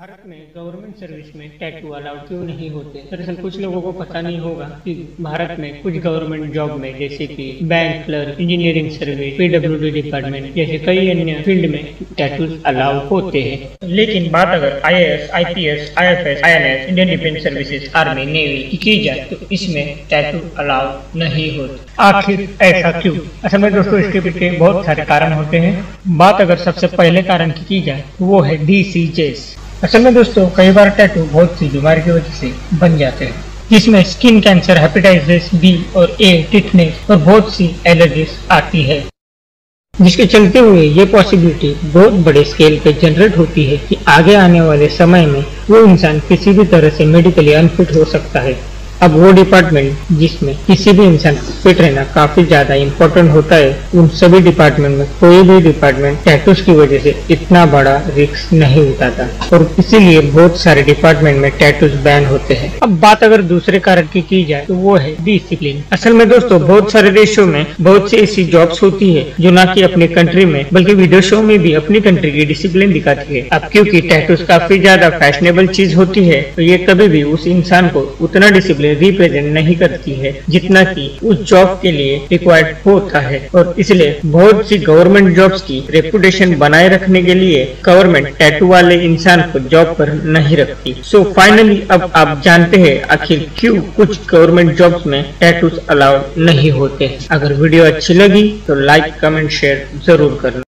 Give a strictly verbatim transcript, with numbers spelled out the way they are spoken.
भारत में government service में tattoo allowed क्यों नहीं होते। दरअसल कुछ लोगों को पता नहीं होगा कि भारत में कुछ गवर्नमेंट जॉब में जैसे कि bank clerk, engineering service, PWD department जैसे कई अन्य फील्ड में टैटूज अलाउ होते हैं। लेकिन बात अगर IAS, IPS, IFS, INS, Indian defence services, army, navy की की जाए तो इसमें टैटू अलाउ नहीं होते। आखिर ऐसा क्यों? असल में दोस्तों इसके पीछे बहुत सारे कारण होते हैं। बात अगर सबसे पहले कारण की की जाए तो वो है डिसीजेस। असल में दोस्तों कई बार टैटू बहुत सी बीमारी की वजह से बन जाते हैं, जिसमें स्किन कैंसर, हेपेटाइटिस बी और ए, टिटनेस और बहुत सी एलर्जीज आती है, जिसके चलते हुए ये पॉसिबिलिटी बहुत बड़े स्केल पे जनरेट होती है कि आगे आने वाले समय में वो इंसान किसी भी तरह से मेडिकली अनफिट हो सकता है। अब वो डिपार्टमेंट जिसमें किसी भी इंसान फिट रहना काफी ज्यादा इम्पोर्टेंट होता है, उन सभी डिपार्टमेंट में कोई भी डिपार्टमेंट टैटूज की वजह से इतना बड़ा रिस्क नहीं उठाता और इसीलिए बहुत सारे डिपार्टमेंट में टैटूज बैन होते हैं। अब बात अगर दूसरे कारण की की जाए तो वो है डिसिप्लिन। असल में दोस्तों बहुत सारे देशों में बहुत सी ऐसी जॉब्स होती है जो न कि अपनी कंट्री में बल्कि विदेशों में भी अपनी कंट्री की डिसिप्लिन दिखाती है। अब क्योंकि टैटूज काफी ज्यादा फैशनेबल चीज होती है तो ये कभी भी उस इंसान को उतना डिसिप्लिन रिप्रेजेंट नहीं करती है जितना कि उस जॉब के लिए रिक्वायर्ड होता है, और इसलिए बहुत सी गवर्नमेंट जॉब्स की रेपुटेशन बनाए रखने के लिए गवर्नमेंट टैटू वाले इंसान को जॉब पर नहीं रखती। सो so, फाइनली अब आप जानते हैं आखिर क्यों कुछ गवर्नमेंट जॉब्स में टैटूज अलाउड नहीं होते। अगर वीडियो अच्छी लगी तो लाइक, कमेंट, शेयर जरूर करना।